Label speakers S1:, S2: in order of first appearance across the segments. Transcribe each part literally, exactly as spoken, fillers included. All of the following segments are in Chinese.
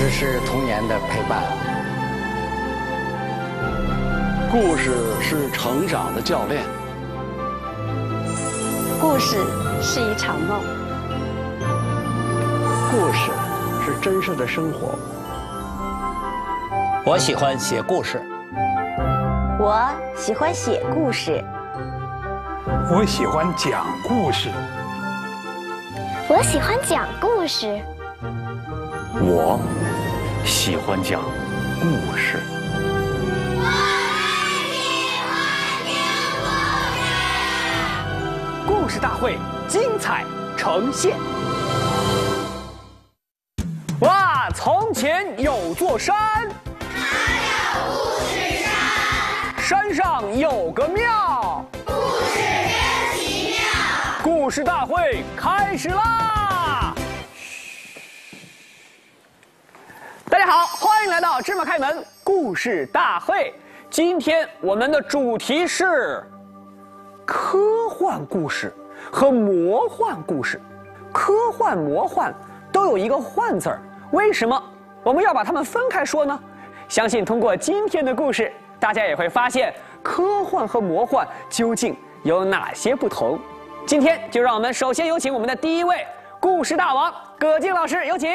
S1: 只是童年的陪伴。
S2: 故事是成长的教练。
S3: 故事是一场梦。
S2: 故事是真实的生活。
S4: 我喜欢写故事。
S3: 我喜欢写故事。
S5: 我喜欢讲故事。
S6: 我喜欢讲故事。
S7: 我喜欢讲故事。
S8: 故事大会精彩呈现。哇，从前有座山，
S9: 它叫故事山。
S8: 山上有个庙，
S9: 故事真奇妙。
S8: 故事大会开始啦！大家好，欢迎来到芝麻开门故事大会。今天我们的主题是科幻故事和魔幻故事。科幻、魔幻都有一个“幻”字儿，为什么我们要把它们分开说呢？相信通过今天的故事，大家也会发现科幻和魔幻究竟有哪些不同。今天就让我们首先有请我们的第一位故事大王葛静老师，有请。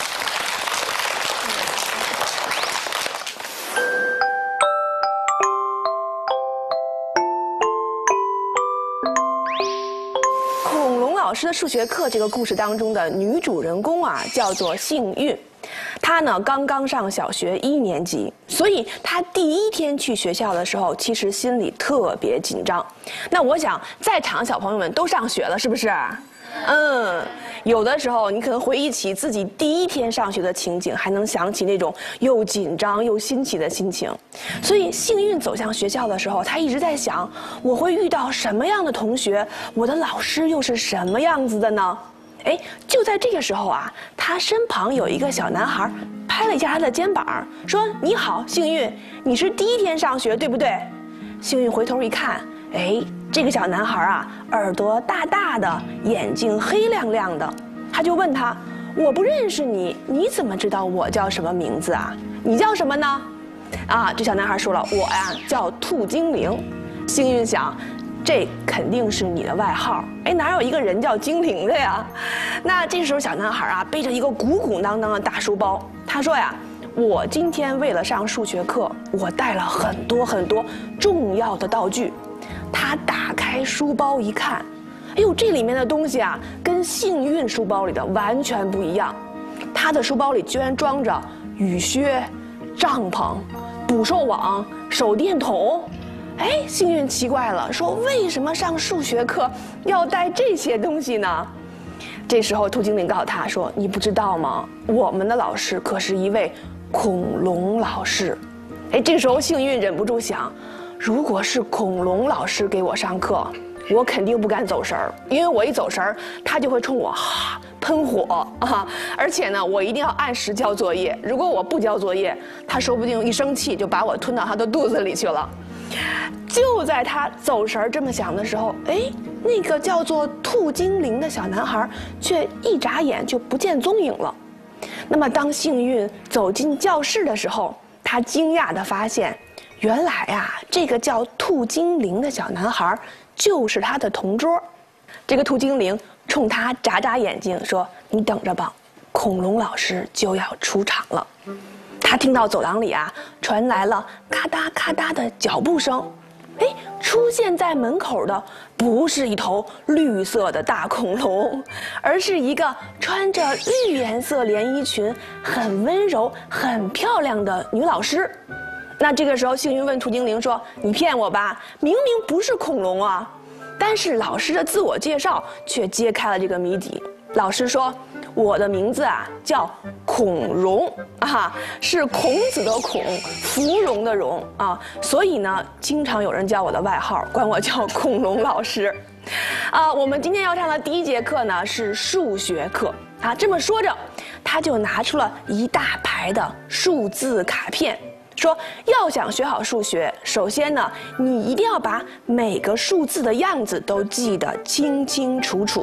S10: 恐龙老师的数学课这个故事当中的女主人公啊，叫做幸运。她呢刚刚上小学一年级，所以她第一天去学校的时候，其实心里特别紧张。那我想，在场的小朋友们都上学了，是不是？嗯，有的时候你可能回忆起自己第一天上学的情景，还能想起那种又紧张又新奇的心情。所以幸运走向学校的时候，他一直在想，我会遇到什么样的同学，我的老师又是什么样子的呢？哎，就在这个时候啊，他身旁有一个小男孩拍了一下他的肩膀，说：“你好，幸运，你是第一天上学，对不对？”幸运回头一看，哎，这个小男孩啊，耳朵大大的，眼睛黑亮亮的。他就问他：“我不认识你，你怎么知道我叫什么名字啊？你叫什么呢？”啊，这小男孩说了：“我呀，叫兔精灵。”幸运想，这肯定是你的外号。哎，哪有一个人叫精灵的呀？那这时候小男孩啊，背着一个鼓鼓囊囊的大书包，他说呀：“我今天为了上数学课，我带了很多很多重要的道具。”他打开书包一看，哎呦，这里面的东西啊，跟幸运书包里的完全不一样。他的书包里居然装着雨靴、帐篷、捕兽网、手电筒。哎，幸运奇怪了，说：“为什么上数学课要带这些东西呢？”这时候兔精灵告诉他说：“你不知道吗？我们的老师可是一位恐龙老师。”哎，这时候幸运忍不住想，如果是恐龙老师给我上课，我肯定不敢走神儿，因为我一走神儿，他就会冲我哈喷火啊！而且呢，我一定要按时交作业。如果我不交作业，他说不定一生气就把我吞到他的肚子里去了。就在他走神儿这么想的时候，哎，那个叫做兔精灵的小男孩却一眨眼就不见踪影了。那么当幸运走进教室的时候，他惊讶地发现，原来啊，这个叫兔精灵的小男孩就是他的同桌。这个兔精灵冲他眨眨眼睛说：“你等着吧，恐龙老师就要出场了。”他听到走廊里啊传来了咔嗒咔嗒的脚步声，哎，出现在门口的不是一头绿色的大恐龙，而是一个穿着绿颜色连衣裙、很温柔、很漂亮的女老师。那这个时候，幸运问兔精灵说：“你骗我吧？明明不是恐龙啊！”但是老师的自我介绍却揭开了这个谜底。老师说：“我的名字啊叫孔融啊，是孔子的孔，芙蓉的蓉啊，所以呢，经常有人叫我的外号，管我叫恐龙老师。”啊，我们今天要上的第一节课呢是数学课啊。这么说着，他就拿出了一大排的数字卡片。说要想学好数学，首先呢，你一定要把每个数字的样子都记得清清楚楚。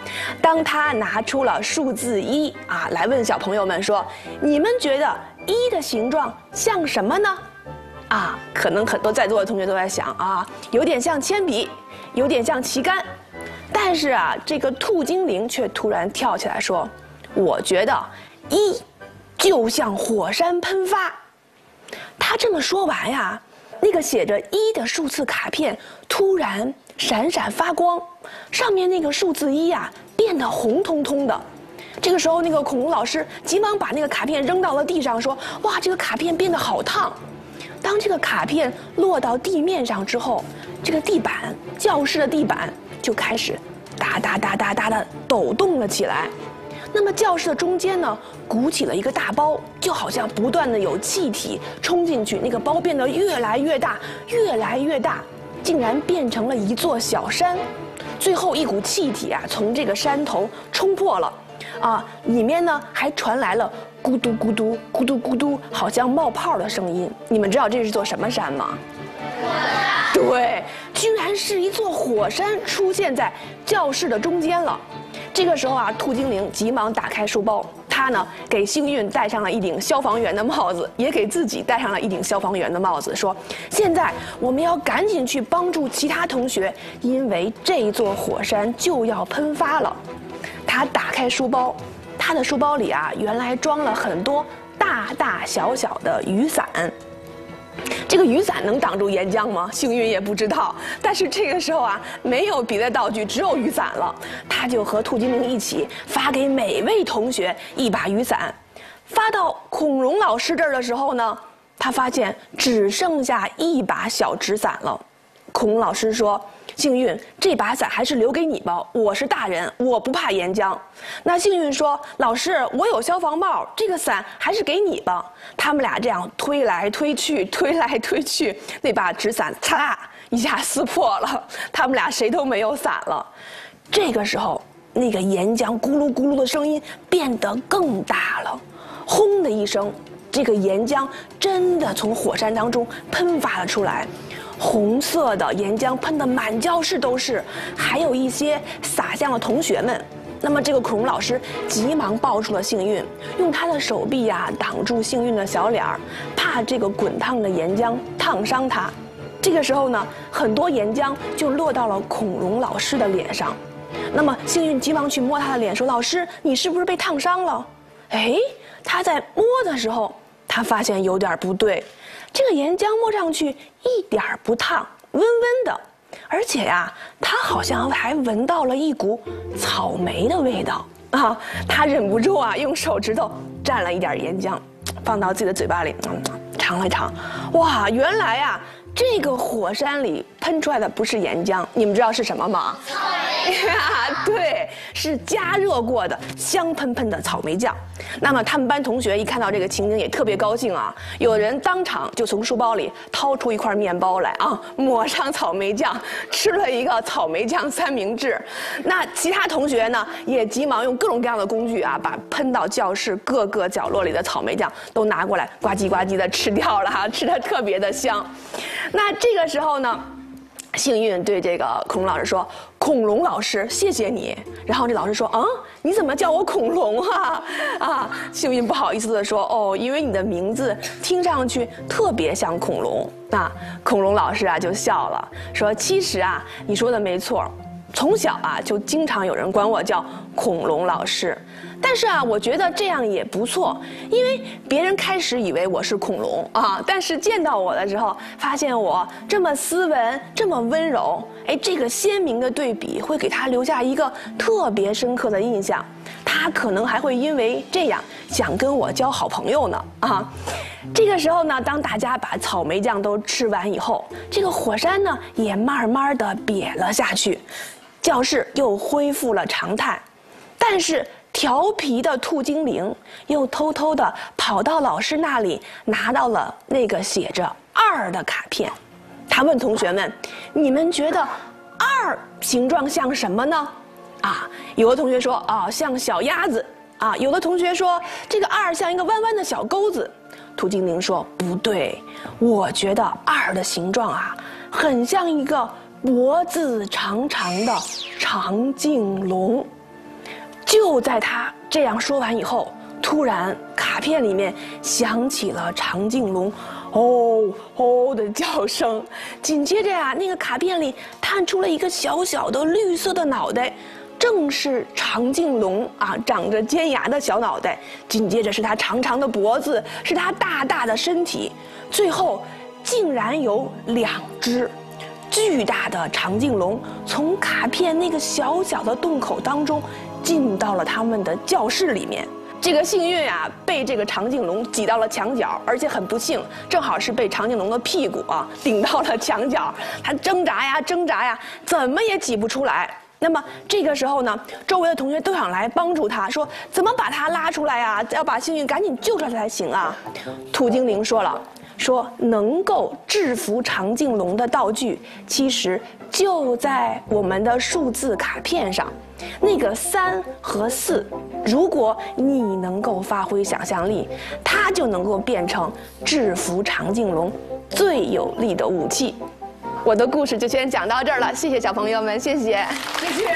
S10: 当他拿出了数字一啊，来问小朋友们说：“你们觉得一的形状像什么呢？”啊，可能很多在座的同学都在想啊，有点像铅笔，有点像旗杆。但是啊，这个兔精灵却突然跳起来说：“我觉得一就像火山喷发。”他这么说完呀，那个写着一的数字卡片突然闪闪发光，上面那个数字一呀变得红彤彤的。这个时候，那个恐龙老师急忙把那个卡片扔到了地上，说：“哇，这个卡片变得好烫！”当这个卡片落到地面上之后，这个地板，教室的地板就开始哒哒哒哒哒的抖动了起来。那么教室的中间呢，鼓起了一个大包，就好像不断的有气体冲进去，那个包变得越来越大，越来越大，竟然变成了一座小山。最后一股气体啊，从这个山头冲破了，啊，里面呢还传来了咕嘟咕嘟咕嘟咕嘟，好像冒泡的声音。你们知道这是座什么山吗？对，居然是一座火山出现在教室的中间了。这个时候啊，兔精灵急忙打开书包，他呢给幸运戴上了一顶消防员的帽子，也给自己戴上了一顶消防员的帽子，说：“现在我们要赶紧去帮助其他同学，因为这座火山就要喷发了。”他打开书包，他的书包里啊，原来装了很多大大小小的雨伞。这个雨伞能挡住岩浆吗？幸运也不知道。但是这个时候啊，没有别的道具，只有雨伞了。他就和兔精灵一起发给每位同学一把雨伞。发到恐龙老师这儿的时候呢，他发现只剩下一把小纸伞了。恐龙老师说：“幸运，这把伞还是留给你吧，我是大人，我不怕岩浆。”那幸运说：“老师，我有消防帽，这个伞还是给你吧。”他们俩这样推来推去，推来推去，那把纸伞嚓啦一下撕破了，他们俩谁都没有伞了。这个时候，那个岩浆咕噜咕噜的声音变得更大了，轰的一声，这个岩浆真的从火山当中喷发了出来。红色的岩浆喷得满教室都是，还有一些洒向了同学们。那么这个恐龙老师急忙抱住了幸运，用他的手臂呀、啊、挡住幸运的小脸儿，怕这个滚烫的岩浆烫伤他。这个时候呢，很多岩浆就落到了恐龙老师的脸上。那么幸运急忙去摸他的脸，说：“老师，你是不是被烫伤了？”哎，他在摸的时候，他发现有点不对。这个岩浆摸上去一点儿不烫，温温的，而且呀，他好像还闻到了一股草莓的味道啊！他忍不住啊，用手指头蘸了一点岩浆，放到自己的嘴巴里，嗯，尝了尝，哇，原来啊，这个火山里喷出来的不是岩浆，你们知道是什么吗？草莓呀，对，是加热过的香喷喷的草莓酱。那么他们班同学一看到这个情景也特别高兴啊，有人当场就从书包里掏出一块面包来啊，抹上草莓酱，吃了一个草莓酱三明治。那其他同学呢，也急忙用各种各样的工具啊，把喷到教室各个角落里的草莓酱都拿过来，呱唧呱唧的吃掉了哈，吃得特别的香。那这个时候呢，幸运对这个恐龙老师说：“恐龙老师，谢谢你。”然后这老师说：“啊，你怎么叫我恐龙啊？”啊，幸运不好意思地说：“哦，因为你的名字听上去特别像恐龙。”啊，恐龙老师啊就笑了，说：“其实啊，你说的没错，从小啊就经常有人管我叫恐龙老师。但是啊，我觉得这样也不错，因为别人开始以为我是恐龙啊，但是见到我的时候，发现我这么斯文，这么温柔，哎，这个鲜明的对比会给他留下一个特别深刻的印象，他可能还会因为这样想跟我交好朋友呢啊。”这个时候呢，当大家把草莓酱都吃完以后，这个火山呢也慢慢的瘪了下去，教室又恢复了常态，但是调皮的兔精灵又偷偷地跑到老师那里，拿到了那个写着二的卡片。他问同学们：“你们觉得二形状像什么呢？”啊，有的同学说：“啊，像小鸭子。”啊，有的同学说：“这个二像一个弯弯的小钩子。”兔精灵说：“不对，我觉得二的形状啊，很像一个脖子长长的长颈龙。” 就在他这样说完以后，突然卡片里面响起了长颈龙哦哦的叫声，紧接着呀、啊，那个卡片里探出了一个小小的绿色的脑袋，正是长颈龙啊，长着尖牙的小脑袋。紧接着是它长长的脖子，是它大大的身体，最后竟然有两只巨大的长颈龙从卡片那个小小的洞口当中进到了他们的教室里面。这个幸运啊，被这个长颈龙挤到了墙角，而且很不幸，正好是被长颈龙的屁股啊顶到了墙角。它挣扎呀挣扎呀，怎么也挤不出来。那么这个时候呢，周围的同学都想来帮助他，说怎么把它拉出来啊？要把幸运赶紧救出来才行啊！兔精灵说了，说能够制服长颈龙的道具，其实就在我们的数字卡片上。那个三和四，如果你能够发挥想象力，它就能够变成制服长颈龙最有力的武器。我的故事就先讲到这儿了，谢谢小朋友们，谢谢，
S8: 谢谢。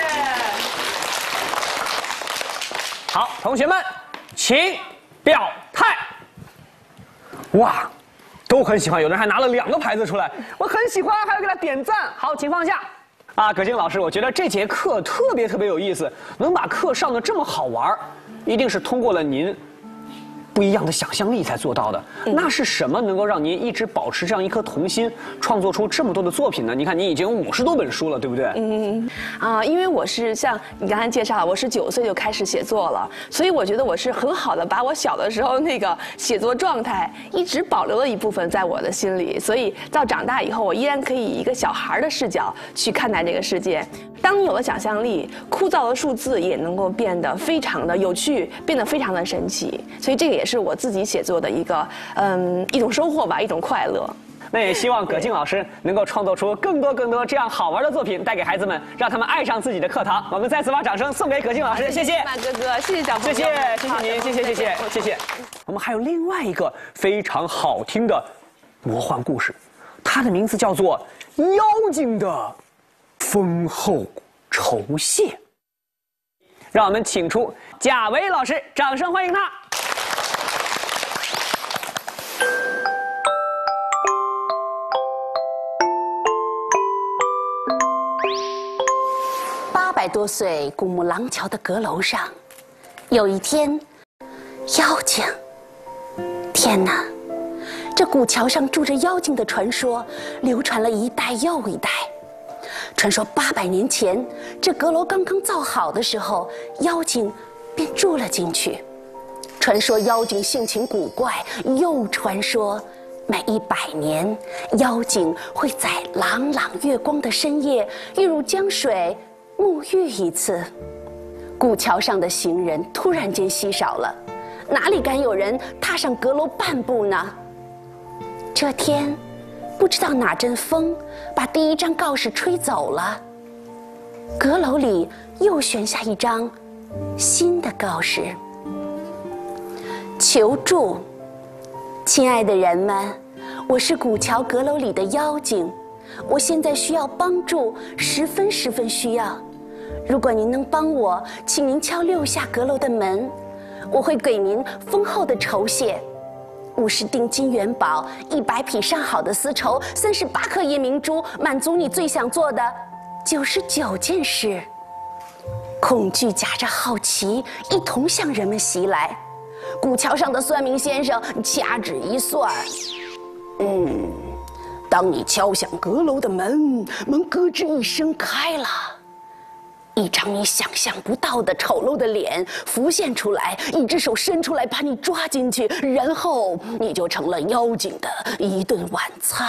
S8: 好，同学们，请表态。哇，都很喜欢，有的人还拿了两个牌子出来，我很喜欢，还要给他点赞。好，请放下。啊，葛静老师，我觉得这节课特别特别有意思，能把课上得这么好玩，一定是通过了您不一样的想象力才做到的。嗯、那是什么能够让您一直保持这样一颗童心，创作出这么多的作品呢？你看，您已经五十多本书了，对不对？
S10: 嗯啊，因为我是像你刚才介绍，我是九岁就开始写作了，所以我觉得我是很好的把我小的时候那个写作状态一直保留了一部分在我的心里，所以到长大以后，我依然可以以一个小孩的视角去看待这个世界。当你有了想象力，枯燥的数字也能够变得非常的有趣，变得非常的神奇。所以这个也是我自己写作的一个嗯一种收获吧，一种快乐。
S8: 那也希望葛静老师能够创作出更多更多这样好玩的作品，带给孩子们，让他们爱上自己的课堂。我们再次把掌声送给葛静老师，谢谢。
S10: 马哥哥，谢谢小朋友，
S8: 谢谢谢谢您，谢谢谢谢谢谢。我们还有另外一个非常好听的魔幻故事，它的名字叫做《妖精的丰厚酬谢》。让我们请出贾维老师，掌声欢迎他。
S4: 八百多岁古木廊桥的阁楼上，有一天，妖精。天哪！这古桥上住着妖精的传说，流传了一代又一代。传说八百年前，这阁楼刚刚造好的时候，妖精便住了进去。传说妖精性情古怪，又传说每一百年，妖精会在朗朗月光的深夜跃入江水沐浴一次。古桥上的行人突然间稀少了，哪里敢有人踏上阁楼半步呢？这天，不知道哪阵风把第一张告示吹走了，阁楼里又悬下一张新的告示：求助，亲爱的人们，我是古桥阁楼里的妖精，我现在需要帮助，十分十分需要。如果您能帮我，请您敲六下阁楼的门，我会给您丰厚的酬谢。五十锭金元宝，一百匹上好的丝绸，三十八颗夜明珠，满足你最想做的九十九件事。恐惧夹着好奇，一同向人们袭来。古桥上的算命先生掐指一算，嗯，当你敲响阁楼的门，门咯吱一声开了。一张你想象不到的丑陋的脸浮现出来，一只手伸出来把你抓进去，然后你就成了妖精的一顿晚餐。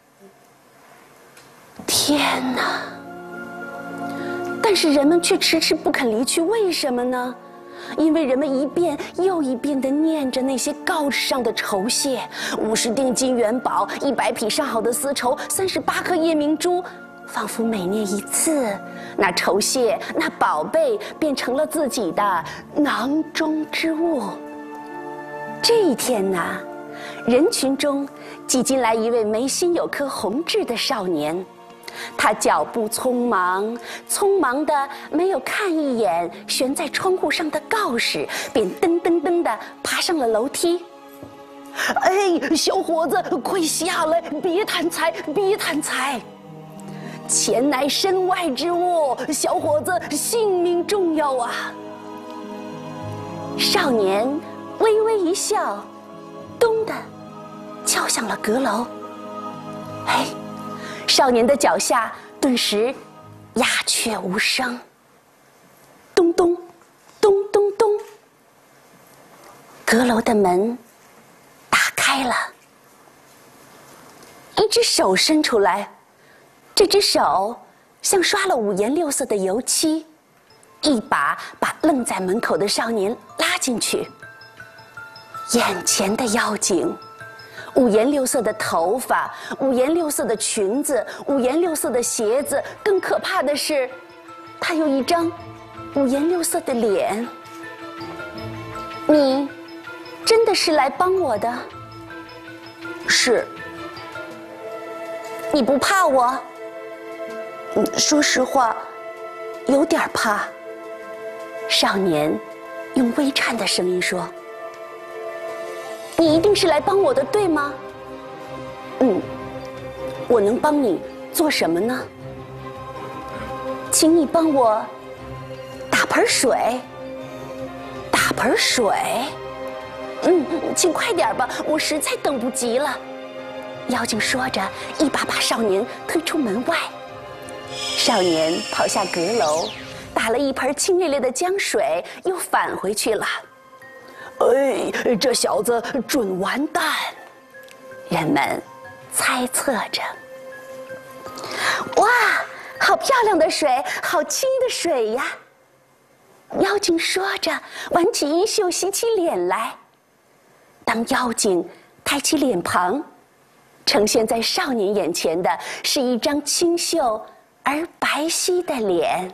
S4: 天哪！但是人们却迟迟不肯离去，为什么呢？因为人们一遍又一遍地念着那些告示上的酬谢：五十锭金元宝，一百匹上好的丝绸，三十八颗夜明珠。仿佛每念一次，那酬谢，那宝贝变成了自己的囊中之物。这一天呢，人群中挤进来一位眉心有颗红痣的少年， 他脚步匆忙，匆忙的没有看一眼悬在窗户上的告示，便噔噔噔的爬上了楼梯。哎，小伙子，快下来！别贪财，别贪财！钱乃身外之物，小伙子，性命重要啊！少年微微一笑，咚的敲响了阁楼。哎，少年的脚下顿时鸦雀无声。咚咚，咚咚咚，阁楼的门打开了，一只手伸出来，这只手像刷了五颜六色的油漆，一把把愣在门口的少年拉进去。眼前的妖精，五颜六色的头发，五颜六色的裙子，五颜六色的鞋子，更可怕的是，她有一张五颜六色的脸。你真的是来帮我的？是。你不怕我？嗯，说实话，有点怕。少年用微颤的声音说：“你一定是来帮我的，对吗？”嗯，我能帮你做什么呢？请你帮我打盆水。打盆水？嗯，请快点吧，我实在等不及了。妖精说着，一把把少年推出门外。少年跑下阁楼，打了一盆清冽冽的江水，又返回去了。哎，这小子准完蛋！人们猜测着。哇，好漂亮的水，好清的水呀！妖精说着，挽起衣袖，洗起脸来。当妖精抬起脸庞，呈现在少年眼前的是一张清秀而白皙的脸。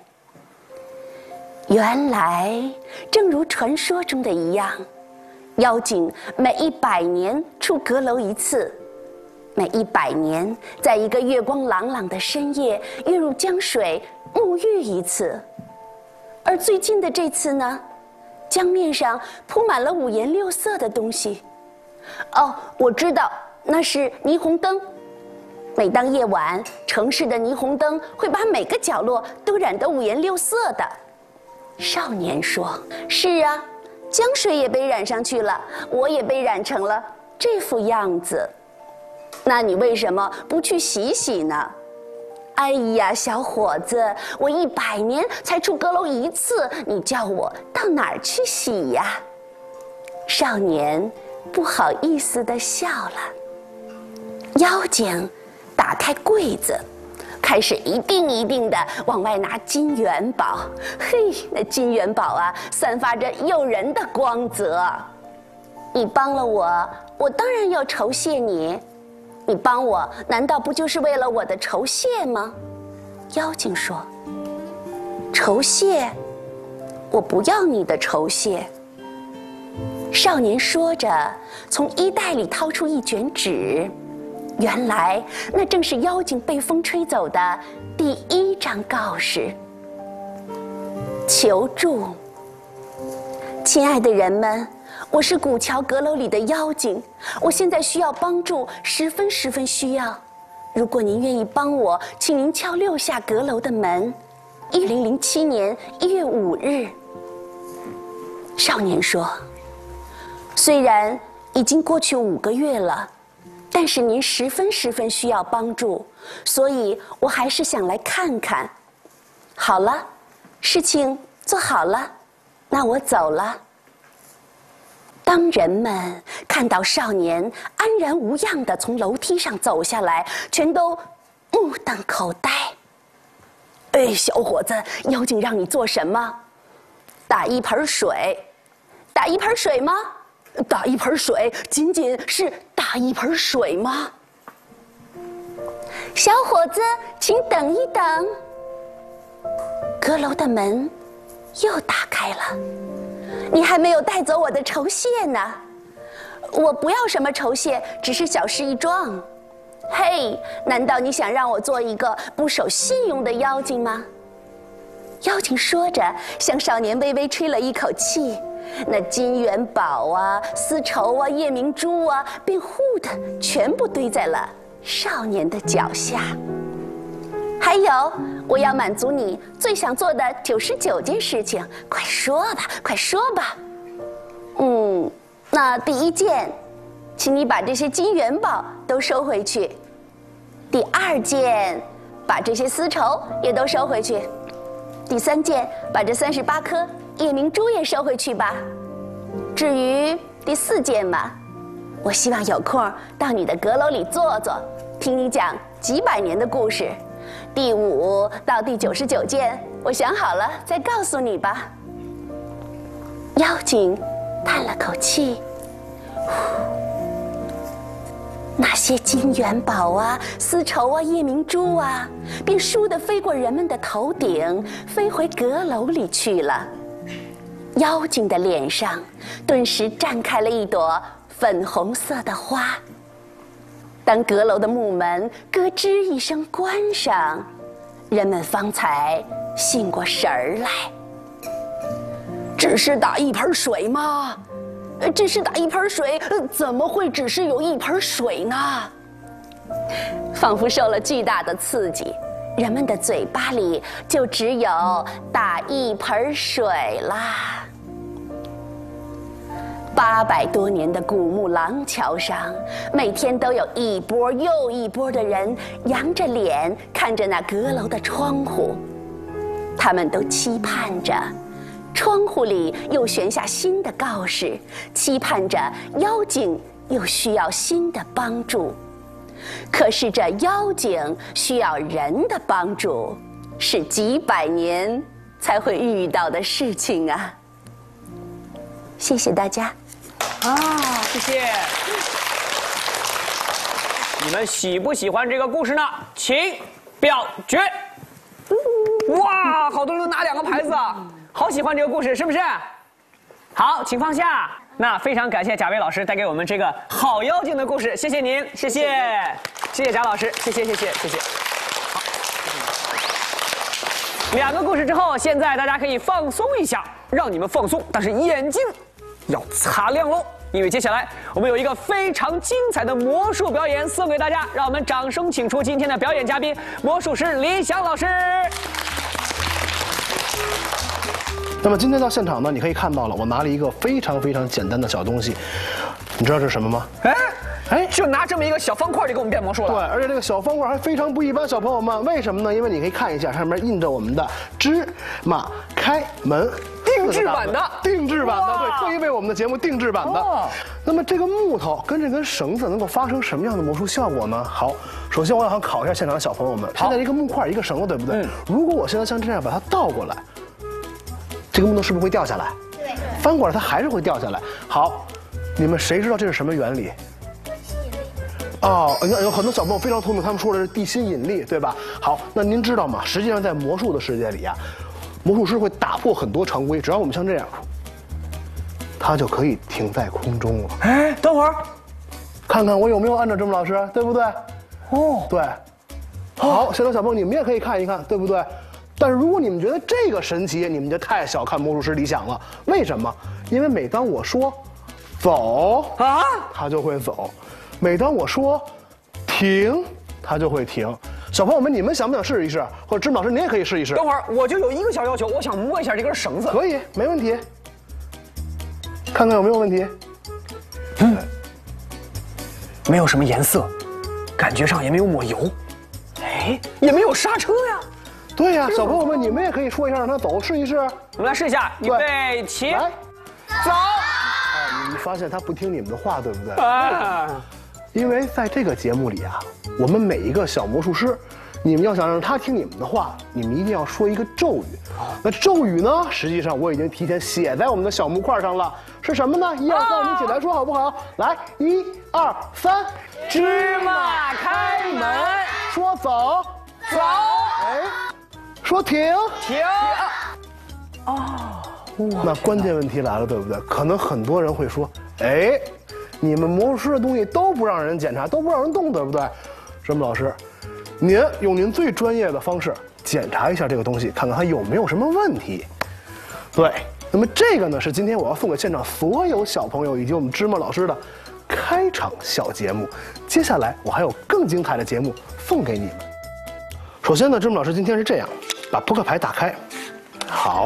S4: 原来，正如传说中的一样，妖精每一百年出阁楼一次，每一百年在一个月光朗朗的深夜跃入江水沐浴一次。而最近的这次呢，江面上铺满了五颜六色的东西。哦，我知道，那是霓虹灯。每当夜晚，城市的霓虹灯会把每个角落都染得五颜六色的。少年说：“是啊，江水也被染上去了，我也被染成了这副样子。那你为什么不去洗洗呢？”哎呀，小伙子，我一百年才出阁楼一次，你叫我到哪儿去洗呀？少年不好意思地笑了。妖精打开柜子，开始一锭一锭地往外拿金元宝。嘿，那金元宝啊，散发着诱人的光泽。你帮了我，我当然要酬谢你。你帮我，难道不就是为了我的酬谢吗？妖精说：“酬谢？我不要你的酬谢。”少年说着，从衣袋里掏出一卷纸，原来那正是妖精被风吹走的第一张告示。求助！亲爱的人们，我是古桥阁楼里的妖精，我现在需要帮助，十分十分需要。如果您愿意帮我，请您敲六下阁楼的门。一零零七年一月五日。少年说：“虽然已经过去五个月了，但是您十分十分需要帮助，所以我还是想来看看。好了，事情做好了，那我走了。”当人们看到少年安然无恙地从楼梯上走下来，全都目瞪口呆。哎，小伙子，妖精让你做什么？打一盆水。打一盆水吗？打一盆水，仅仅是打一盆水吗？小伙子，请等一等。阁楼的门又打开了。你还没有带走我的酬谢呢。我不要什么酬谢，只是小事一桩。 嘿，难道你想让我做一个不守信用的妖精吗？妖精说着，向少年微微吹了一口气，那金元宝啊、丝绸啊、夜明珠啊，便呼的全部堆在了少年的脚下。还有，我要满足你最想做的九十九件事情，快说吧，快说吧。嗯，那第一件，请你把这些金元宝都收回去。第二件，把这些丝绸也都收回去。第三件，把这三十八颗夜明珠也收回去吧。至于第四件嘛，我希望有空到你的阁楼里坐坐，听你讲几百年的故事。第五到第九十九件，我想好了再告诉你吧。妖精叹了口气，那些金元宝啊、丝绸啊、夜明珠啊，便倏地飞过人们的头顶，飞回阁楼里去了。妖精的脸上顿时绽开了一朵粉红色的花。当阁楼的木门咯吱一声关上，人们方才醒过神儿来。只是打一盆水吗？只是打一盆水，怎么会只是有一盆水呢？仿佛受了巨大的刺激，人们的嘴巴里就只有打一盆水啦。八百多年的古木廊桥上，每天都有一波又一波的人扬着脸看着那阁楼的窗户，他们都期盼着窗户里又悬下新的告示，期盼着妖精又需要新的帮助。可是这妖精需要人的帮助，是几百年才会遇到的事情啊！谢谢大家。
S8: 啊，谢谢。你们喜不喜欢这个故事呢？请表决。哇，好多人都拿两个牌子啊，好喜欢这个故事，是不是？好，请放下。那非常感谢贾薇老师带给我们这个好妖精的故事，谢谢您，谢谢，谢谢贾老师，谢谢，谢谢，谢谢。好，两个故事之后，现在大家可以放松一下，让你们放松，但是眼睛要擦亮喽，因为接下来我们有一个非常精彩的魔术表演送给大家，让我们掌声请出今天的表演嘉宾魔术师李想老师。
S11: 那么今天到现场呢，你可以看到了，我拿了一个非常非常简单的小东西，你知道这是什么吗？
S8: 哎哎，就拿这么一个小方块就给我们变魔术了。
S11: 对，而且这个小方块还非常不一般，小朋友们，为什么呢？因为你可以看一下，上面印着我们的芝麻开门。
S8: 定制版的，
S11: 定制版的，对，特意为我们的节目定制版的。哦、那么这个木头跟这根绳子能够发生什么样的魔术效果呢？好，首先我想考一下现场的小朋友们，现在一个木块一个绳子，对不对？嗯、如果我现在像这样把它倒过来，这个木头是不是会掉下来？对。翻过来它还是会掉下来。好，你们谁知道这是什么原理？哦，有很多小朋友非常聪明，他们说的是地心引力，对吧？好，那您知道吗？实际上在魔术的世界里啊。魔术师会打破很多常规，只要我们像这样，它就可以停在空中了。
S8: 哎，等会儿，
S11: 看看我有没有按照这么老师，对不对？哦，对。好，现在小朋友你们也可以看一看，对不对？但是如果你们觉得这个神奇，你们就太小看魔术师李想了。为什么？因为每当我说走啊，它就会走；每当我说停，它就会停。小朋友们，你们想不想试一试？或者芝麻老师，您也可以试一试。
S8: 等会儿，我就有一个小要求，我想摸一下这根绳子。
S11: 可以，没问题。看看有没有问题。嗯，
S8: 没有什么颜色，感觉上也没有抹油，哎，也没有刹车呀。
S11: 对呀，小朋友们，你们也可以说一下，让它走，试一试。
S8: 我们来试一下，预备起，来，走。
S11: 啊，你发现它不听你们的话，对不对？啊。因为在这个节目里啊，我们每一个小魔术师，你们要想让他听你们的话，你们一定要说一个咒语。那咒语呢，实际上我已经提前写在我们的小木块上了，是什么呢？一二三，我们一起来说好不好？来，一二三，
S8: 芝麻开门，
S11: 说走，
S8: 走，
S11: 哎，说停，
S8: 停。
S11: 哦，那关键问题来了，对不对？可能很多人会说，哎。你们魔术师的东西都不让人检查，都不让人动，对不对？ 什么老师，您用您最专业的方式检查一下这个东西，看看它有没有什么问题。对，那么这个呢是今天我要送给现场所有小朋友以及我们芝麻老师的开场小节目。接下来我还有更精彩的节目送给你们。首先呢，芝麻老师今天是这样，把扑克牌打开。好，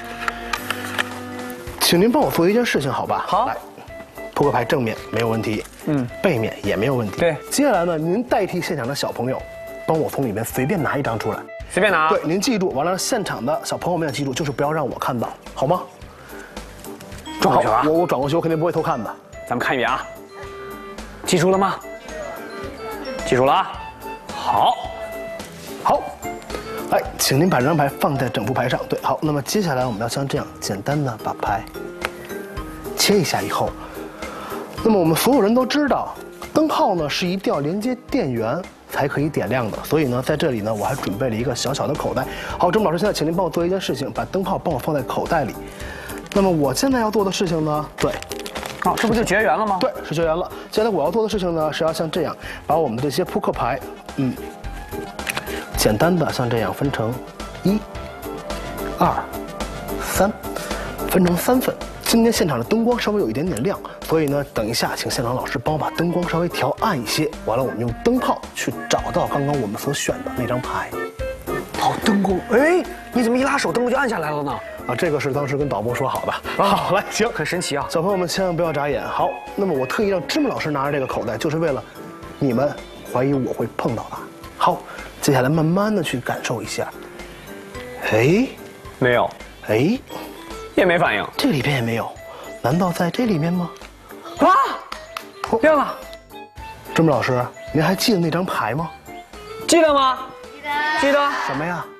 S11: 请您帮我做一件事情，好吧？
S8: 好。
S11: 来，扑克牌正面没有问题，嗯，背面也没有问题。
S8: 对。
S11: 接下来呢，您代替现场的小朋友，帮我从里面随便拿一张出来。
S8: 随便拿。
S11: 对，您记住，完了，现场的小朋友们要记住，就是不要让我看到，好吗？
S8: 转过去啊！
S11: 我我转过去，我肯定不会偷看的。
S8: 咱们看一遍啊，记住了吗？记住了啊。好，
S11: 好。哎，请您把这张牌放在整副牌上。对，好。那么接下来我们要像这样简单的把牌切一下以后，那么我们所有人都知道，灯泡呢是一定要连接电源才可以点亮的。所以呢，在这里呢，我还准备了一个小小的口袋。好，郑老师，现在请您帮我做一件事情，把灯泡帮我放在口袋里。那么我现在要做的事情呢，对，
S8: 哦，这不就绝缘了吗？
S11: 对，是绝缘了。现在我要做的事情呢，是要像这样，把我们这些扑克牌，嗯。简单的像这样分成一、二、三，分成三份。今天现场的灯光稍微有一点点亮，所以呢，等一下请现场老师帮我把灯光稍微调暗一些。完了，我们用灯泡去找到刚刚我们所选的那张牌。
S8: 好，灯光，哎，你怎么一拉手，灯光就暗下来了呢？
S11: 啊，这个是当时跟导播说好的。好，来，行，
S8: 很神奇啊！
S11: 小朋友们千万不要眨眼。好，那么我特意让芝麻老师拿着这个口袋，就是为了你们怀疑我会碰到它。好。接下来慢慢的去感受一下，哎，
S8: 没有，
S11: 哎，
S8: 也没反应，
S11: 这里边也没有，难道在这里面吗？
S8: 啊，亮了！
S11: 芝麻老师，您还记得那张牌吗？
S8: 记得吗？
S9: 记得。
S8: 记得。
S11: 什么呀？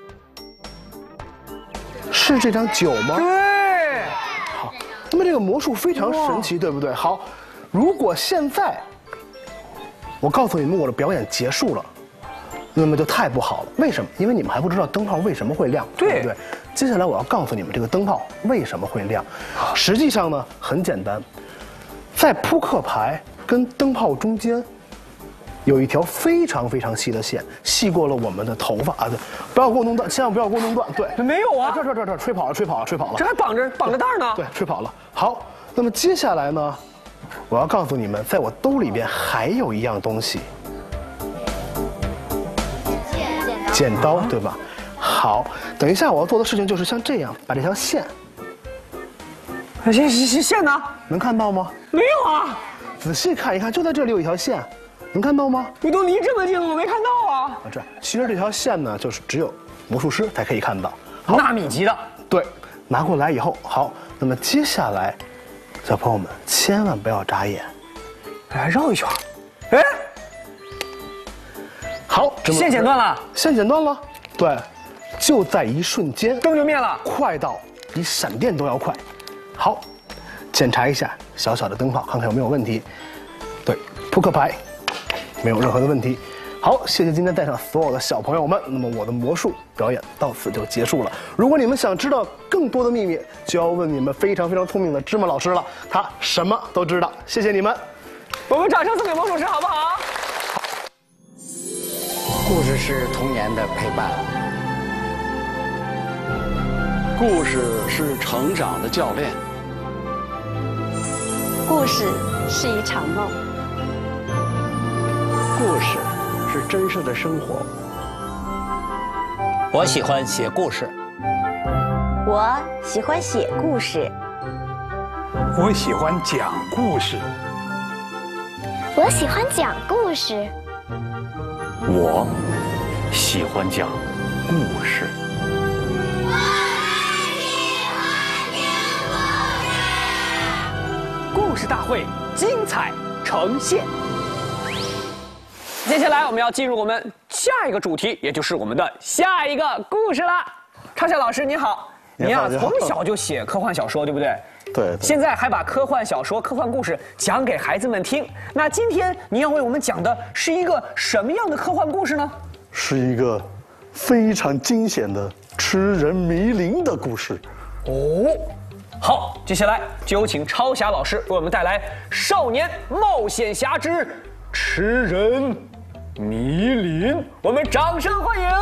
S11: 是这张九吗？
S8: 对。
S11: 好，那么这个魔术非常神奇，对不对？好，如果现在我告诉你们我的表演结束了。那么就太不好了，为什么？因为你们还不知道灯泡为什么会亮，对不对？接下来我要告诉你们这个灯泡为什么会亮。实际上呢，很简单，在扑克牌跟灯泡中间有一条非常非常细的线，细过了我们的头发啊！对，不要给我弄断，千万不要给我弄断。对，
S8: 没有啊，
S11: 这这这这吹跑了，吹跑了，吹跑了，
S8: 这还绑着绑着带呢。
S11: 对，吹跑了。好，那么接下来呢，我要告诉你们，在我兜里边还有一样东西。剪刀对吧？好，等一下我要做的事情就是像这样，把这条线，
S8: 线线线呢？
S11: 能看到吗？
S8: 没有啊！
S11: 仔细看一看，就在这里有一条线，能看到吗？
S8: 你都离这么近了，我没看到啊！
S11: 啊，这其实这条线呢，就是只有魔术师才可以看到，
S8: 纳米级的。
S11: 对，拿过来以后，好，那么接下来，小朋友们千万不要眨眼，
S8: 来绕一圈，哎。
S11: 好，
S8: 线剪断了，
S11: 线剪断了，对，就在一瞬间，
S8: 灯就灭了，
S11: 快到比闪电都要快。好，检查一下小小的灯泡，看看有没有问题。对，扑克牌没有任何的问题。好，谢谢今天带上所有的小朋友们。那么我的魔术表演到此就结束了。如果你们想知道更多的秘密，就要问你们非常非常聪明的芝麻老师了，他什么都知道。谢谢你们，
S8: 我们掌声送给魔术师好不好？
S1: 故事是童年的陪伴，
S2: 故事是成长的教练，
S3: 故事是一场梦，
S2: 故事是真实的生活。
S1: 我喜欢写故事，
S3: 我喜欢写故事，
S5: 我喜欢讲故事，
S6: 我喜欢讲故事。
S7: 我喜欢讲故事。
S8: 故事大会精彩呈现。接下来我们要进入我们下一个主题，也就是我们的下一个故事啦。畅夏老师你好，您啊从小就写科幻小说，对不对？
S2: 对。
S8: 现在还把科幻小说、科幻故事讲给孩子们听。那今天您要为我们讲的是一个什么样的科幻故事呢？
S12: 是一个非常惊险的吃人迷灵的故事。
S8: 哦，好，接下来就有请超侠老师为我们带来《少年冒险侠之吃人迷林。我们掌声欢迎！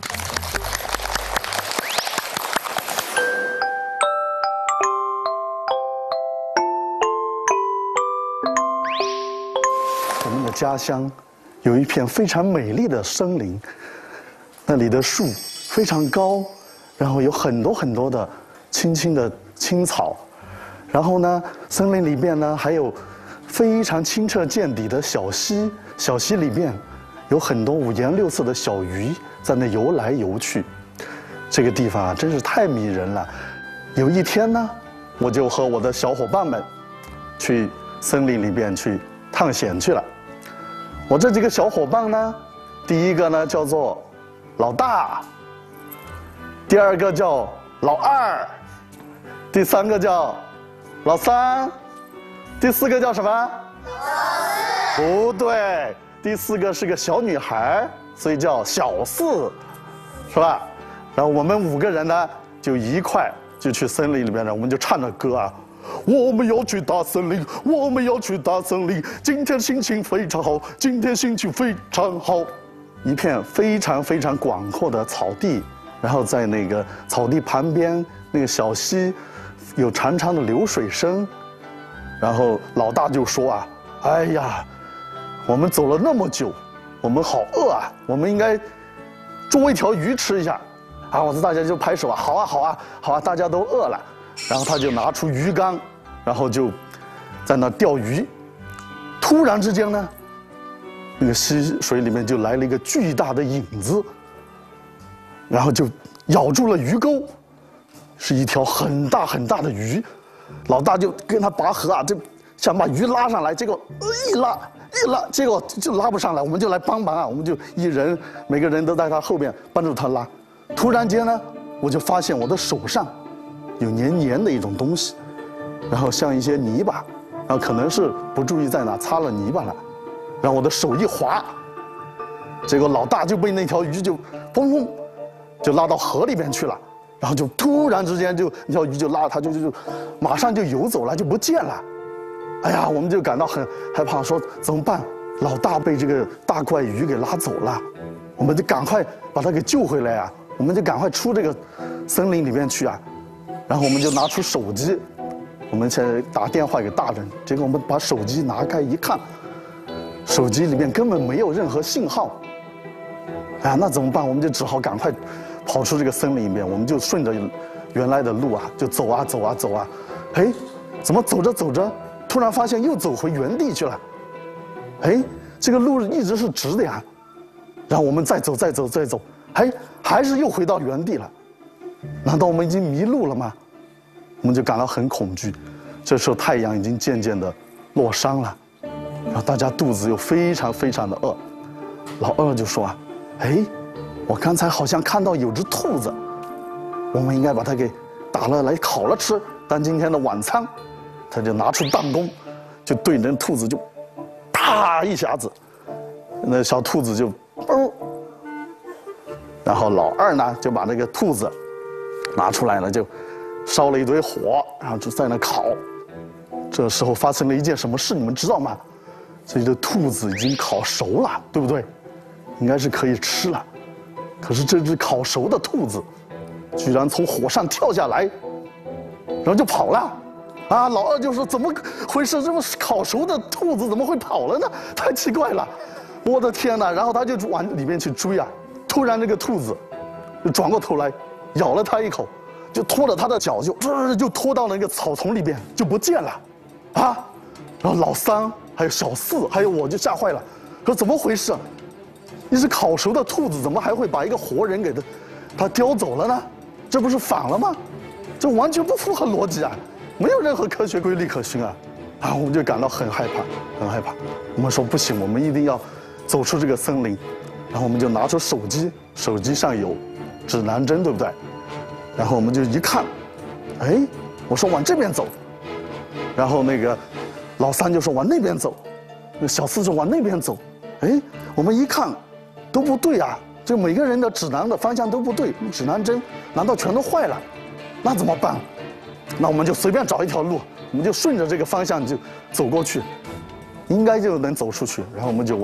S12: 我们的家乡有一片非常美丽的森林，那里的树非常高，然后有很多很多的青青的青草，然后呢，森林里边呢还有非常清澈见底的小溪，小溪里边有很多五颜六色的小鱼在那游来游去，这个地方啊真是太迷人了。有一天呢，我就和我的小伙伴们去森林里边去探险去了。我这几个小伙伴呢，第一个呢叫做老大，第二个叫老二，第三个叫老三，第四个叫什么？老四。不对，第四个是个小女孩，所以叫小四，是吧？然后我们五个人呢，就一块就去森林里面呢，我们就唱着歌啊。我们要去大森林，我们要去大森林。今天心情非常好，今天心情非常好。一片非常非常广阔的草地，然后在那个草地旁边那个小溪，有长长的流水声。然后老大就说啊：“哎呀，我们走了那么久，我们好饿啊，我们应该捉一条鱼吃一下。”啊，我说大家就拍手啊，好啊好啊好啊，大家都饿了。然后他就拿出鱼竿，然后就在那钓鱼。突然之间呢，那个溪水里面就来了一个巨大的影子，然后就咬住了鱼钩，是一条很大很大的鱼。老大就跟他拔河啊，就想把鱼拉上来，结果一拉一拉，结果就拉不上来，我们就来帮忙啊，我们就一人每个人都在他后边帮助他拉。突然间呢，我就发现我的手上有黏黏的一种东西，然后像一些泥巴，然后可能是不注意在哪擦了泥巴了，然后我的手一滑，结果老大就被那条鱼就砰砰就拉到河里面去了，然后就突然之间就那条鱼就拉他就就就马上就游走了，就不见了。哎呀，我们就感到很害怕，说怎么办？老大被这个大怪鱼给拉走了，我们就赶快把他给救回来啊！我们就赶快出这个森林里面去啊！然后我们就拿出手机，我们现在打电话给大人。结果我们把手机拿开一看，手机里面根本没有任何信号。哎呀，那怎么办？我们就只好赶快跑出这个森林里面。我们就顺着原来的路啊，就走啊走啊走啊。哎，怎么走着走着，突然发现又走回原地去了。哎，这个路一直是直的呀。然后我们再走再走再走，哎，还是又回到原地了。难道我们已经迷路了吗？我们就感到很恐惧。这时候太阳已经渐渐的落山了，然后大家肚子又非常非常的饿。老二就说啊：“哎，我刚才好像看到有只兔子，我们应该把它给打了来烤了吃，当今天的晚餐。”他就拿出弹弓，就对那兔子就啪一下子，那小兔子就嘣。然后老二呢就把那个兔子拿出来了，就烧了一堆火，然后就在那烤。这时候发生了一件什么事，你们知道吗？这个兔子已经烤熟了，对不对？应该是可以吃了。可是这只烤熟的兔子，居然从火上跳下来，然后就跑了。啊，老二就说怎么回事？这么烤熟的兔子怎么会跑了呢？太奇怪了，我的天哪！然后他就往里面去追啊，突然那个兔子就转过头来咬了他一口，就拖着他的脚就就就拖到那个草丛里边就不见了，啊！然后老三还有小四还有我就吓坏了，说怎么回事？一只烤熟的兔子怎么还会把一个活人给它它叼走了呢？这不是反了吗？这完全不符合逻辑啊！没有任何科学规律可循啊！啊，我们就感到很害怕，很害怕。我们说不行，我们一定要走出这个森林。然后我们就拿出手机，手机上有指南针，对不对？然后我们就一看，哎，我说往这边走，然后那个老三就说往那边走，那小四说往那边走，哎，我们一看都不对啊，就每个人的指南的方向都不对，指南针难道全都坏了？那怎么办？那我们就随便找一条路，我们就顺着这个方向就走过去，应该就能走出去。然后我们就往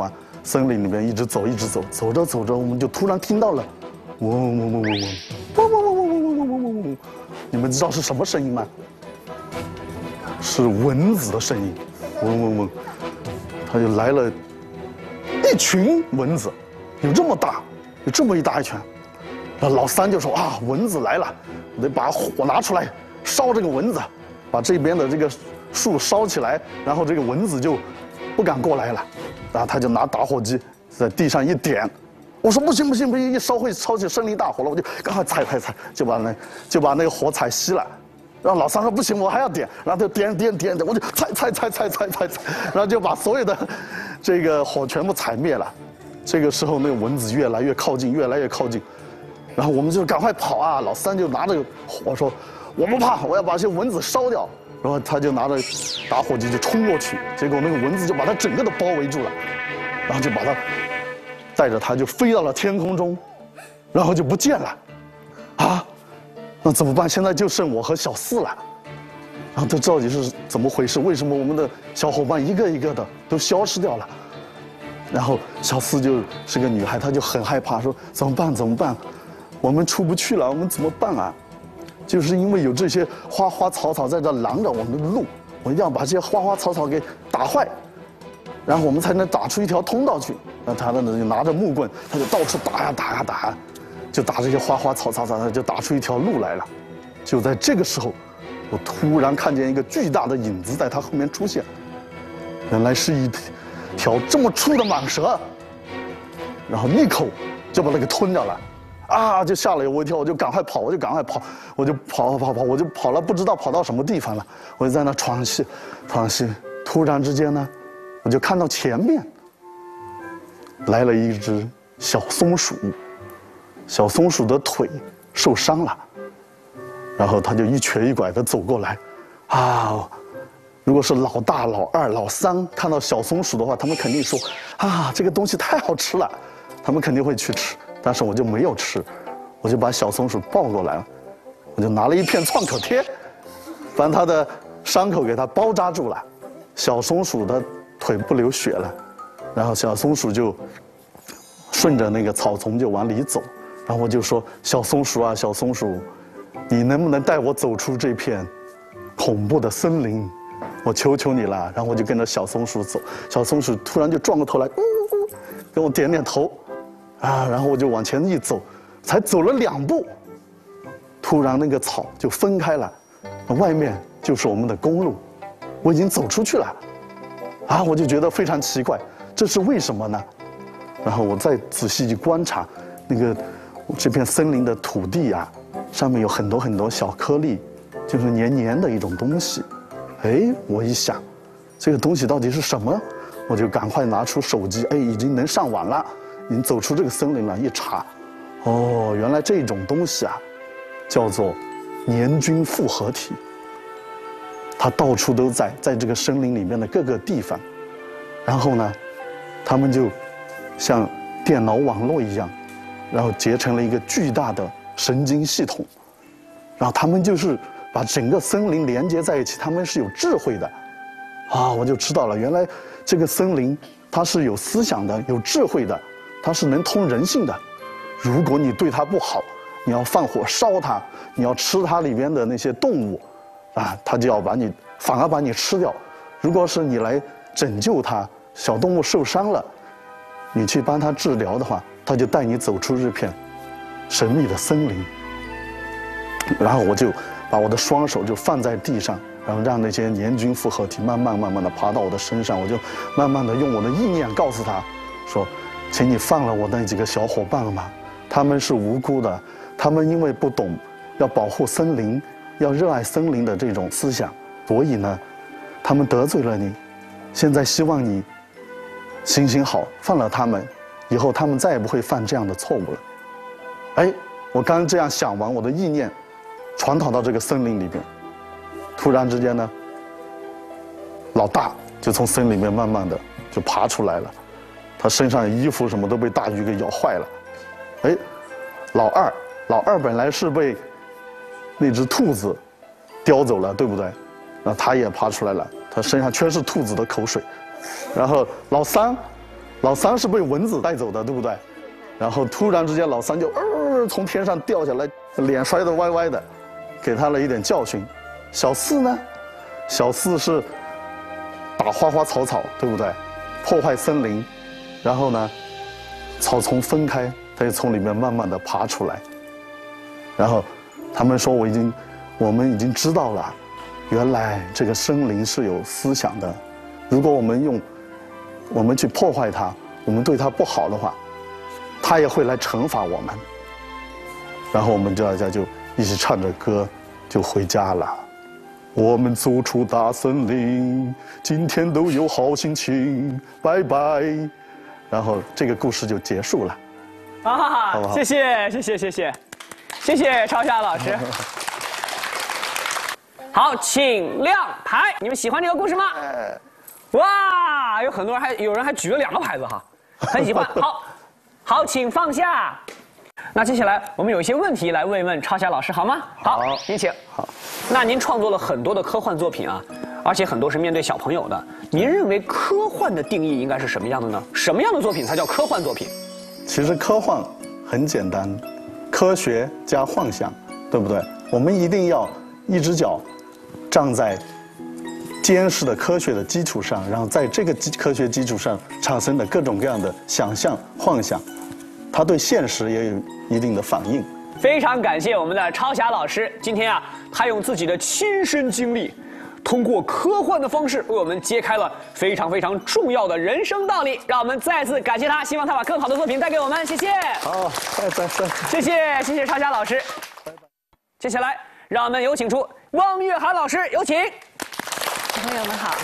S12: 森林里面一直走，一直走，走着走着，我们就突然听到了，嗡嗡嗡嗡嗡嗡嗡嗡嗡嗡嗡嗡嗡嗡，你们知道是什么声音吗？是蚊子的声音，嗡嗡嗡，它就来了一群蚊子，有这么大，有这么一大一圈。然后老三就说啊，蚊子来了，我得把火拿出来烧这个蚊子，把这边的这个树烧起来，然后这个蚊子就不敢过来了。然后他就拿打火机在地上一点，我说不行不行不行，一烧会烧起森林大火了，我就赶快踩踩踩，就把那就把那个火踩熄了。然后老三说不行，我还要点，然后就点点点点，我就踩踩踩踩踩踩踩，然后就把所有的这个火全部踩灭了。这个时候那个蚊子越来越靠近，越来越靠近，然后我们就赶快跑啊！老三就拿着火说，我不怕，我要把这些蚊子烧掉。然后他就拿着打火机就冲过去，结果那个蚊子就把他整个都包围住了，然后就把他带着他就飞到了天空中，然后就不见了，啊，那怎么办？现在就剩我和小四了，然后这到底是怎么回事？为什么我们的小伙伴一个一个的都消失掉了？然后小四就是个女孩，她就很害怕，说怎么办？怎么办？我们出不去了，我们怎么办啊？就是因为有这些花花草草在这拦着我们的路，我一定要把这些花花草草给打坏，然后我们才能打出一条通道去。那他呢就拿着木棍，他就到处打呀打呀打呀，就打这些花花草草，他就打出一条路来了。就在这个时候，我突然看见一个巨大的影子在他后面出现，原来是一条这么粗的蟒蛇，然后一口就把它给吞掉了。啊！就吓了我一跳，我就赶快跑，我就赶快跑，我就跑跑跑，我就跑了，不知道跑到什么地方了。我就在那喘息，喘息。突然之间呢，我就看到前面来了一只小松鼠，小松鼠的腿受伤了，然后它就一瘸一拐地走过来。啊！如果是老大、老二、老三看到小松鼠的话，他们肯定说：“啊，这个东西太好吃了。”他们肯定会去吃。但是我就没有吃，我就把小松鼠抱过来了，我就拿了一片创可贴，把它的伤口给它包扎住了，小松鼠的腿不流血了，然后小松鼠就顺着那个草丛就往里走，然后我就说：“小松鼠啊，小松鼠，你能不能带我走出这片恐怖的森林？我求求你了。”然后我就跟着小松鼠走，小松鼠突然就转过头来，呜呜，跟我点点头。啊，然后我就往前一走，才走了两步，突然那个草就分开了，外面就是我们的公路，我已经走出去了，啊，我就觉得非常奇怪，这是为什么呢？然后我再仔细一观察，那个这片森林的土地啊，上面有很多很多小颗粒，就是黏黏的一种东西，哎，我一想，这个东西到底是什么？我就赶快拿出手机，哎，已经能上网了。已经走出这个森林了，一查，哦，原来这种东西啊，叫做黏菌复合体。它到处都在，在这个森林里面的各个地方。然后呢，它们就像电脑网络一样，然后结成了一个巨大的神经系统。然后它们就是把整个森林连接在一起，它们是有智慧的。啊，我就知道了，原来这个森林它是有思想的，有智慧的。它是能通人性的，如果你对它不好，你要放火烧它，你要吃它里边的那些动物，啊，它就要把你反而把你吃掉。如果是你来拯救它，小动物受伤了，你去帮它治疗的话，它就带你走出这片神秘的森林。然后我就把我的双手就放在地上，然后让那些黏菌复合体慢慢慢慢的爬到我的身上，我就慢慢的用我的意念告诉他，说。请你放了我那几个小伙伴嘛，他们是无辜的，他们因为不懂要保护森林，要热爱森林的这种思想，所以呢，他们得罪了你。现在希望你行行好，放了他们，以后他们再也不会犯这样的错误了。哎，我刚这样想完，我的意念传导到这个森林里边，突然之间呢，老大就从森林里面慢慢的就爬出来了。他身上的衣服什么都被大鱼给咬坏了，哎，老二，老二本来是被那只兔子叼走了，对不对？那他也爬出来了，他身上全是兔子的口水。然后老三， 老三是被蚊子带走的，对不对？然后突然之间，老三就呃从天上掉下来，脸摔得歪歪的，给他了一点教训。小四呢，小四是打花花草草，对不对？破坏森林，然后呢，草丛分开，他就从里面慢慢的爬出来。然后他们说我已经，我们已经知道了，原来这个森林是有思想的。如果我们用，我们去破坏它，我们对它不好的话，它也会来惩罚我们。然后我们大家就一起唱着歌，就回家了。我们走出大森林，今天都有好心情，拜拜。然后这个故事就结束了。
S8: 啊，
S12: 好不好？
S8: 谢谢谢谢谢谢，谢谢超夏老师。好，请亮牌。你们喜欢这个故事吗？哇，有很多人还有人还举了两个牌子哈，很喜欢。好，好，请放下。那接下来我们有一些问题来问一问超夏老师，好吗？好，您请。
S12: 好。
S8: 那您创作了很多的科幻作品啊，而且很多是面对小朋友的。您认为科幻的定义应该是什么样的呢？什么样的作品才叫科幻作品？
S12: 其实科幻很简单，科学加幻想，对不对？我们一定要一只脚站在坚实的科学的基础上，然后在这个基科学基础上产生的各种各样的想象、幻想，它对现实也有一定的反应。
S8: 非常感谢我们的超霞老师，今天啊，他用自己的亲身经历，通过科幻的方式为我们揭开了非常非常重要的人生道理。让我们再次感谢他，希望他把更好的作品带给我们。谢谢。
S12: 好，再再再，
S8: 谢谢谢谢超霞老师。接下来，让我们有请出汪月涵老师，有请。
S13: 小朋友们好。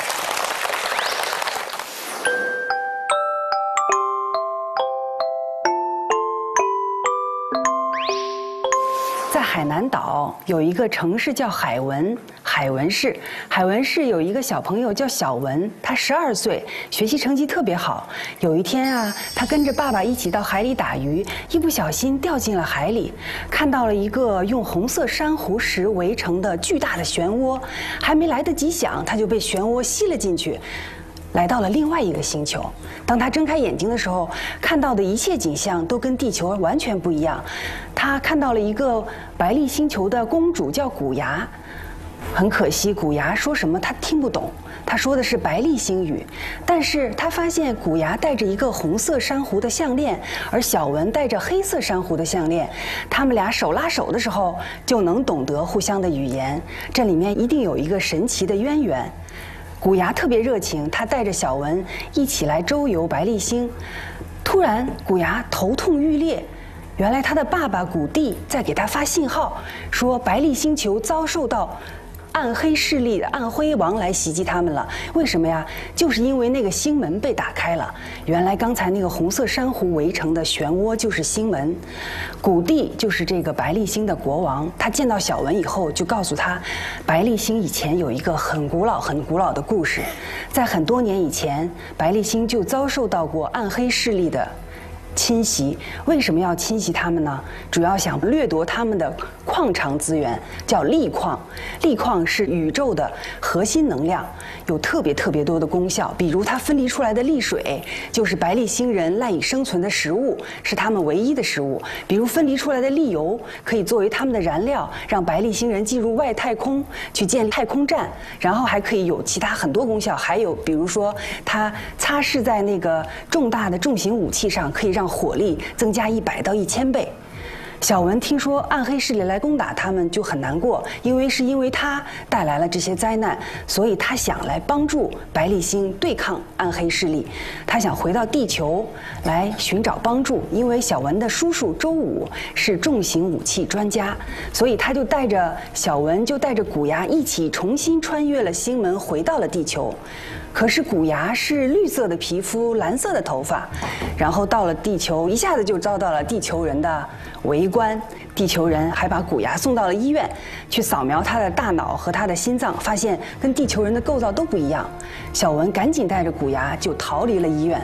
S13: 在海南岛有一个城市叫海文，海文市。海文市有一个小朋友叫小文，他十二岁，学习成绩特别好。有一天啊，他跟着爸爸一起到海里打鱼，一不小心掉进了海里，看到了一个用红色珊瑚石围成的巨大的漩涡，还没来得及想，他就被漩涡吸了进去。来到了另外一个星球，当他睁开眼睛的时候，看到的一切景象都跟地球完全不一样。他看到了一个白丽星球的公主叫古芽，很可惜古芽说什么他听不懂，他说的是白丽星语。但是他发现古芽戴着一个红色珊瑚的项链，而小文戴着黑色珊瑚的项链，他们俩手拉手的时候就能懂得互相的语言，这里面一定有一个神奇的渊源。古芽特别热情，他带着小文一起来周游白丽星。突然，古芽头痛欲裂，原来他的爸爸古蒂在给他发信号，说白丽星球遭受到暗黑势力的暗灰王来袭击他们了。为什么呀？就是因为那个星门被打开了。原来刚才那个红色珊瑚围成的漩涡就是星门。古蒂就是这个白丽星的国王，他见到小文以后就告诉他，白丽星以前有一个很古老很古老的故事，在很多年以前，白丽星就遭受到过暗黑势力的侵袭。为什么要侵袭他们呢？主要想掠夺他们的矿场资源，叫力矿。力矿是宇宙的核心能量，有特别特别多的功效。比如它分离出来的力水，就是白丽星人赖以生存的食物，是他们唯一的食物。比如分离出来的力油，可以作为他们的燃料，让白丽星人进入外太空去建太空站。然后还可以有其他很多功效，还有比如说它擦拭在那个重大的重型武器上，可以让让火力增加一百到一千倍。小文听说暗黑势力来攻打他们就很难过，因为是因为他带来了这些灾难，所以他想来帮助白丽星对抗暗黑势力。他想回到地球来寻找帮助，因为小文的叔叔周武是重型武器专家，所以他就带着小文就带着古芽一起重新穿越了星门，回到了地球。可是古芽是绿色的皮肤，蓝色的头发，然后到了地球，一下子就遭到了地球人的围观。地球人还把古芽送到了医院，去扫描他的大脑和他的心脏，发现跟地球人的构造都不一样。小文赶紧带着古芽就逃离了医院，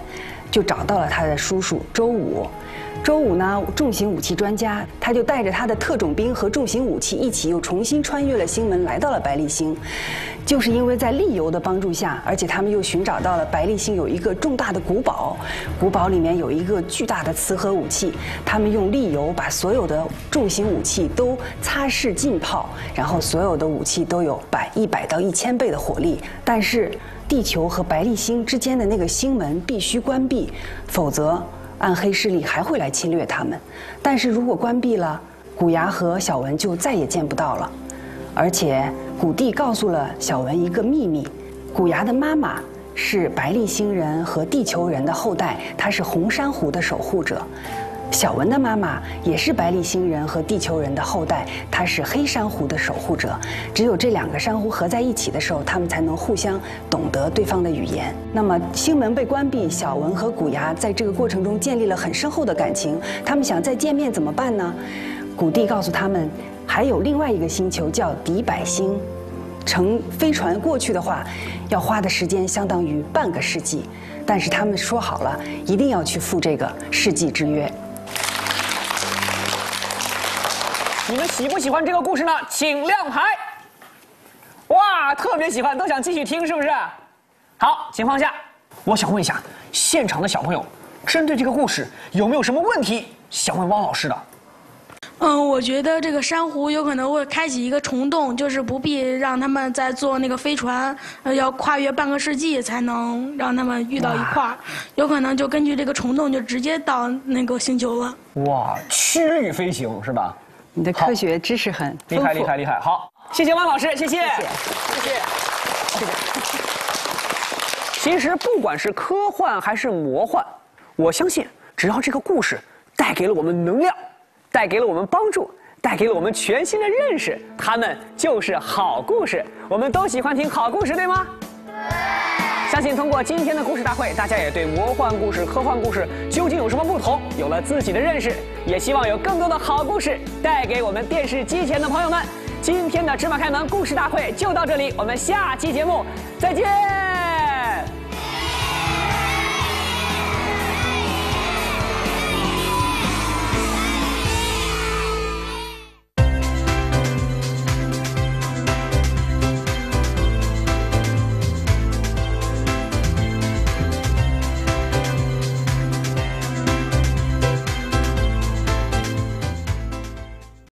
S13: 就找到了他的叔叔周武。周武呢，重型武器专家，他就带着他的特种兵和重型武器一起又重新穿越了星门，来到了白丽星。就是因为在利游的帮助下，而且他们又寻找到了白丽星有一个重大的古堡，古堡里面有一个巨大的磁核武器，他们用利游把所有的重型武器都擦拭浸泡，然后所有的武器都有百一百到一千倍的火力。但是地球和白丽星之间的那个星门必须关闭，否则暗黑势力还会来侵略他们。但是如果关闭了，古牙和小文就再也见不到了。而且古帝告诉了小文一个秘密：古牙的妈妈是白丽星人和地球人的后代，她是红珊瑚的守护者。小文的妈妈也是白丽星人和地球人的后代，她是黑珊瑚的守护者。只有这两个珊瑚合在一起的时候，他们才能互相懂得对方的语言。那么星门被关闭，小文和古牙在这个过程中建立了很深厚的感情。他们想再见面怎么办呢？古帝告诉他们，还有另外一个星球叫迪百星，乘飞船过去的话，要花的时间相当于半个世纪。但是他们说好了，一定要去赴这个世纪之约。
S8: 你们喜不喜欢这个故事呢？请亮牌。哇，特别喜欢，都想继续听，是不是？好，情况下，我想问一下现场的小朋友，针对这个故事有没有什么问题想问汪老师的？
S14: 嗯，我觉得这个珊瑚有可能会开启一个虫洞，就是不必让他们再坐那个飞船，呃，要跨越半个世纪才能让他们遇到一块儿，有可能就根据这个虫洞就直接到那个星球了。
S8: 哇，区域飞行是吧？
S13: 你的科学知识很
S8: 厉害，厉害，厉害！好，谢谢汪老师，谢谢，谢谢，谢谢。其实不管是科幻还是魔幻，我相信只要这个故事带给了我们能量，带给了我们帮助，带给了我们全新的认识，它们就是好故事。我们都喜欢听好故事，对吗？相信通过今天的故事大会，大家也对魔幻故事、科幻故事究竟有什么不同有了自己的认识。也希望有更多的好故事带给我们电视机前的朋友们。今天的芝麻开门故事大会就到这里，我们下期节目再见。